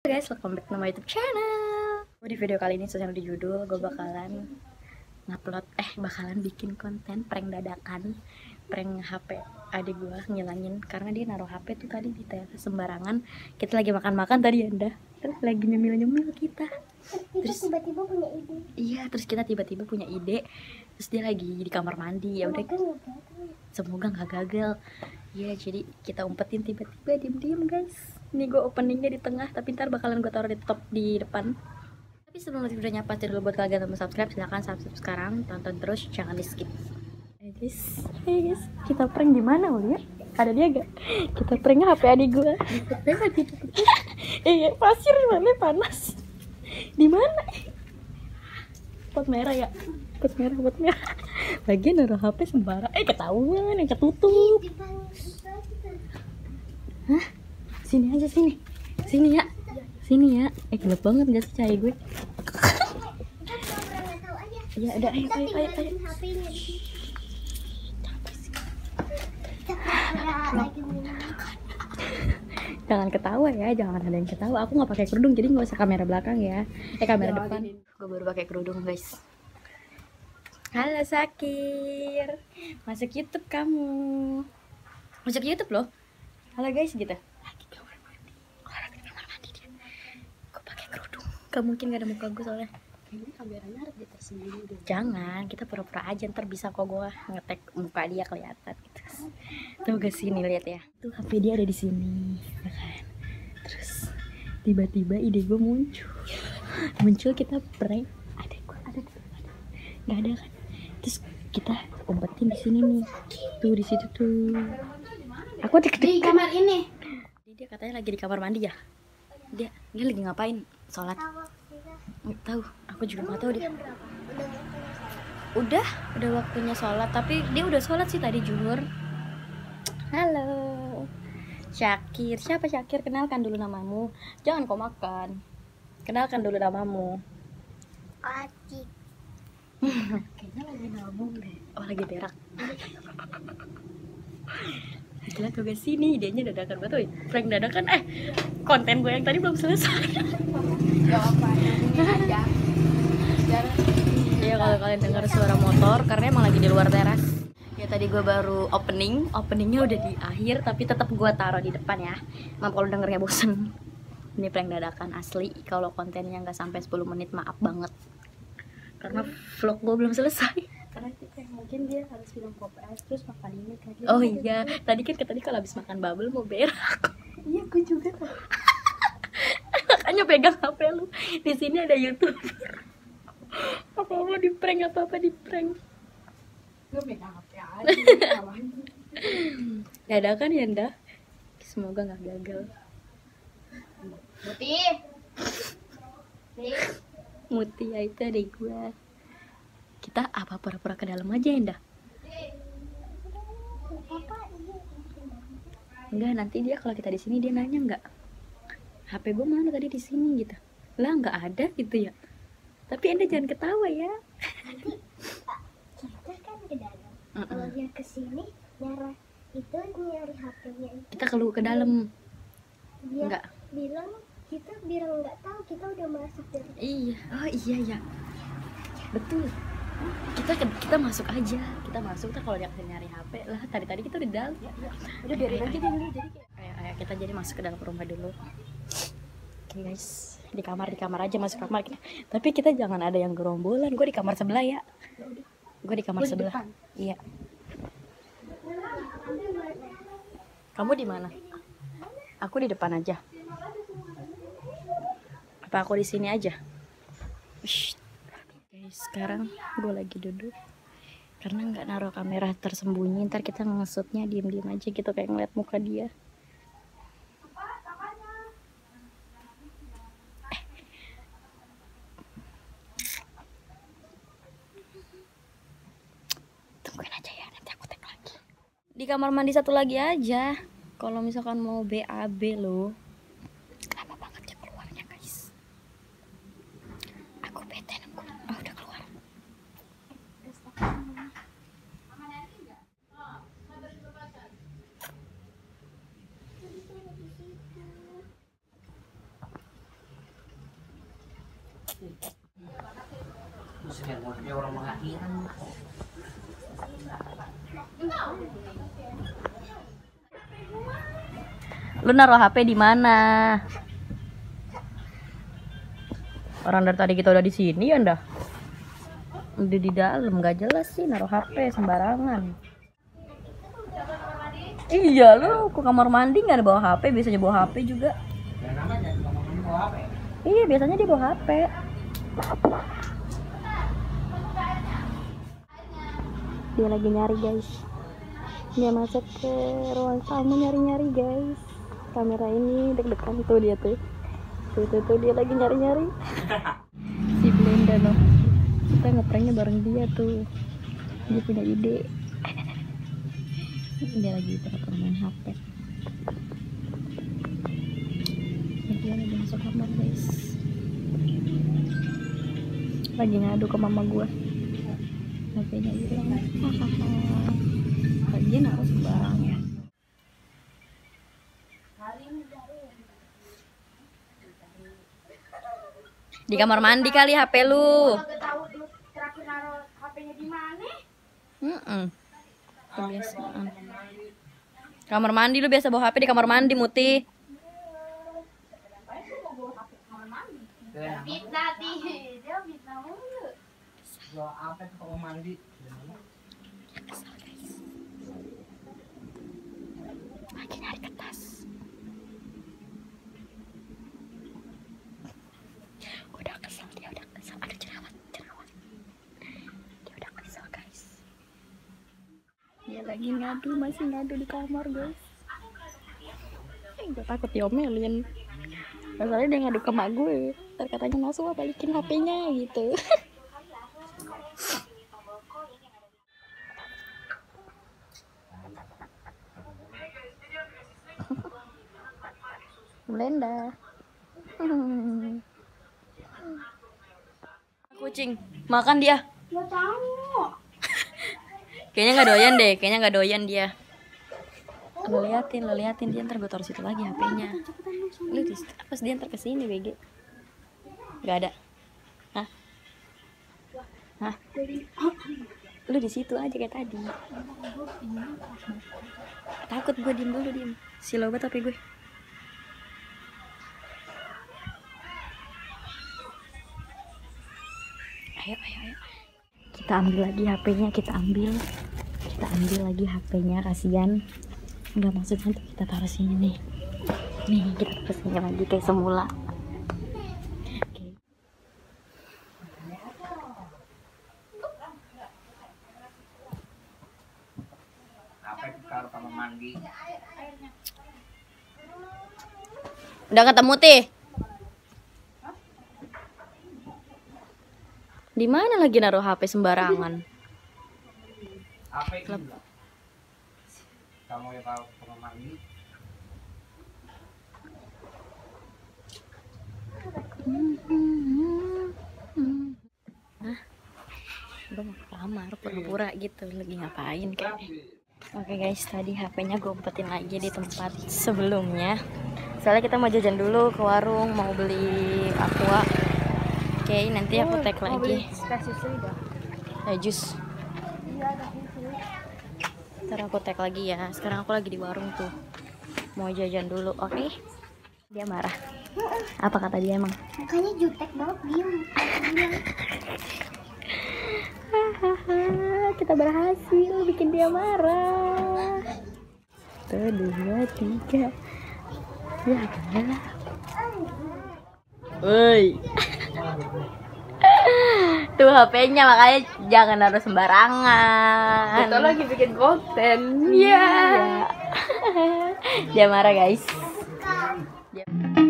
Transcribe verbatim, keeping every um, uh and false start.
Guys, welcome back to my YouTube channel. Di video kali ini sesuai di judul, gue bakalan ngupload eh bakalan bikin konten prank dadakan, prank H P adik gue ngilangin karena dia naruh H P tuh tadi di teras sembarangan. Kita lagi makan-makan tadi ya, Anda. Terus lagi nyemil-nyemil kita. Terus tiba-tiba punya ide. Iya, terus kita tiba-tiba punya ide. Terus dia lagi di kamar mandi. Ya udah, semoga nggak gagal. Ya, jadi kita umpetin tiba-tiba diem-diem, guys. Ini gue openingnya di tengah, tapi ntar bakalan gue taruh di top di depan. Tapi sebelum lanjut videonya, pasti dulu buat kalian yang belum subscribe, silahkan subscribe sekarang, tonton terus, jangan di skip. Hey guys, hey guys, kita prank di mana Uli ya? Ada dia gak? Kita prank H P adik gue. Iya, pasir mana panas? Di mana? Pot merah ya? Pot merah, pot merah. Lagian naruh H P sembarang. Eh ketahuan, yang ketutup. Hah? Sini aja, sini. Sini ya. Sini ya. Eh gelap banget gak sih cahaya gue? Ya udah, ayo ayo ayo ayo. Jangan ketawa ya, jangan ada yang ketawa. Aku nggak pakai kerudung, jadi nggak usah kamera belakang ya. Eh kamera ya, depan. Gue baru pakai kerudung, guys. Halo Sakir, masuk YouTube kamu. Masuk YouTube loh. Halo guys, gitu. Lagi kamar mandi. Oh, lagi kamar mandi dia. Gue pakai kerudung. Gak mungkin gak ada muka gue soalnya. Ini kameranya harus ditersembunyi dulu. Jangan, kita pura-pura aja, ntar bisa kok gue ngetek muka dia kelihatan gitu. Tuh ke sini lihat ya. Tuh H P dia ada di sini, ya kan. Terus tiba-tiba ide gue muncul. Muncul kita prank. Ada gue, ada ada. Gak ada kan? Terus kita umpetin di sini nih. Tuh di situ tuh. Aku di, di kamar ini. Dia katanya lagi di kamar mandi ya. Dia dia lagi ngapain? Sholat. Nggak tahu. Aku juga nggak tahu dia. Udah, udah waktunya sholat. Tapi dia udah sholat sih tadi zuhur. Halo, Syakir. Siapa Syakir? Kenalkan dulu namamu. Jangan kau makan. Kenalkan dulu namamu. Acik. Kayaknya lagi nabung deh. Oh lagi berak. Gila tuh guys, sini idenya dadakan banget. Woy, prank dadakan. Eh, konten gue yang tadi belum selesai. Gak apa aja. Iya, kalau kalian dengar suara motor karena emang lagi di luar teras. Ya tadi gue baru opening, openingnya udah di akhir, tapi tetap gue taruh di depan ya. Maaf kalau dengernya bosen. Ini prank dadakan asli. Kalau kontennya nggak sampai sepuluh menit, maaf banget. Karena vlog gue belum selesai. Karena kita mungkin dia harus minum pop es terus makan ini kan. Oh iya, tadi kan tadi kalau habis makan bubble mau berak. Iya, gue juga tuh. Makanya pegang H P lu. Di sini ada YouTuber. Apa-apa di prank, apa-apa di prank. Gue megang H P aja. Dadakan ya, Nda. Semoga nggak gagal. Muti. Muti ya itu adek gue. Kita apa pura-pura ke dalam aja ya, Nda? Enggak, nanti dia kalau kita di sini dia nanya enggak. H P gue mana tadi di sini gitu. Lah nggak ada gitu ya. Tapi Anda jangan ketawa ya. Nanti kita kan ke dalam. Uh -uh. Kalau dia kesini nyara itu nyari H P-nya itu. Kita keluar ke dalam. Dia Enggak. bilang kita bilang nggak tahu kita udah masuk dari. Iya. Oh iya ya. Betul. Kita kita masuk aja. Kita masuk tuh kalau dia kesini nyari H P lah. Tadi tadi kita udah di dalam. Ya, ya. Udah biarin aja dulu jadi. Ayo, ayo kita jadi masuk ke dalam rumah dulu. Oke guys, di kamar di kamar aja masuk kamar kita. Tapi kita jangan ada yang gerombolan. Gue di kamar sebelah ya. Gue di kamar Gua di sebelah. depan. Iya. Kamu di mana? Aku di depan aja. Apa aku di sini aja? Shh. Guys, sekarang gue lagi duduk. Karena nggak naruh kamera tersembunyi, ntar kita ngesutnya diem-diem aja gitu kayak ngeliat muka dia. Di kamar mandi satu lagi aja. Kalau misalkan mau B A B loh. Lama banget ya keluarnya guys. Aku bete nunggu. Oh udah keluar. orang mengakhiran. Lu naruh H P di mana? Orang dari tadi kita udah di sini ya ndah. Udah di dalam, nggak jelas sih naruh H P sembarangan. Iya, lu ke kamar mandi nggak ada bawa H P, biasanya bawa H P juga. Iya, biasanya dia bawa H P. Dia lagi nyari guys. Dia masuk ke ruang tamu nyari-nyari guys. Kamera ini deg-degan tuh dia tuh. Tuh, tuh, tuh dia lagi nyari-nyari. Si Blenda loh. Kita ngepranknya bareng dia tuh. Dia punya ide. Dia lagi pada main H P. Dia lagi masuk kamar guys. Lagi ngadu ke mama gua. H P-nya hilang. Dia naruh sembarangan. Di kamar mandi kali H P lu. Mm-mm. Kebiasaan. Kamar mandi lu biasa bawa H P di kamar mandi, Muti. Fitnah dia, dia fitnah mulu. Bawa apa ke kamar mandi? Lagi nyari kertas. Udah kesel, dia udah kesel. Ada jerawat, jerawat. Dia udah kesel guys. Dia lagi ngadu, masih ngadu di kamar guys. Eh, gue takut diomelin. Masalahnya dia ngadu ke mak gue. Ntar katanya Naswa balikin H P-nya gitu. Blenda. Kucing, makan dia. Nggak tahu. Kayaknya nggak doyan deh, kayaknya nggak doyan dia. Lo liatin, lo liatin dia, ntar gue taruh situ lagi H P-nya. Lu di pas dia ntar kesini B G. Gak ada. Hah? Hah? Lu di situ aja kayak tadi. Takut gue, diem dulu, diem. Silau banget tapi gue. Ayo, ayo, ayo. Kita ambil lagi H P-nya, kita ambil. Kita ambil lagi H P-nya, kasihan. Enggak, maksudnya tuh kita taruh sini nih. Nih, kita taruh sini lagi kayak semula. Oke. Apa itu taruh kamar mandi? Udah ketemu, Tih? Di mana lagi naruh H P sembarangan? Apa itu? Kamu yang taruh kamar mandi? Hah? Gue mau ke kamar, pura-pura gitu. Lagi ngapain kayak. Oke guys, tadi H P-nya gue umpetin lagi di tempat sebelumnya. Soalnya kita mau jajan dulu ke warung, mau beli aqua. Oke, nanti aku tag lagi. Ya, jus. Ntar aku tag lagi ya. Sekarang aku lagi di warung tuh. Mau jajan dulu, oke? Dia marah. Apa kata dia emang? Makanya jutek banget diem. Kita berhasil bikin dia marah. Satu, dua, tiga. Ya, lah. Woi. Tuh H P-nya, makanya jangan naruh sembarangan. Kita lagi bikin konten. Iya. Dia marah guys. Dia-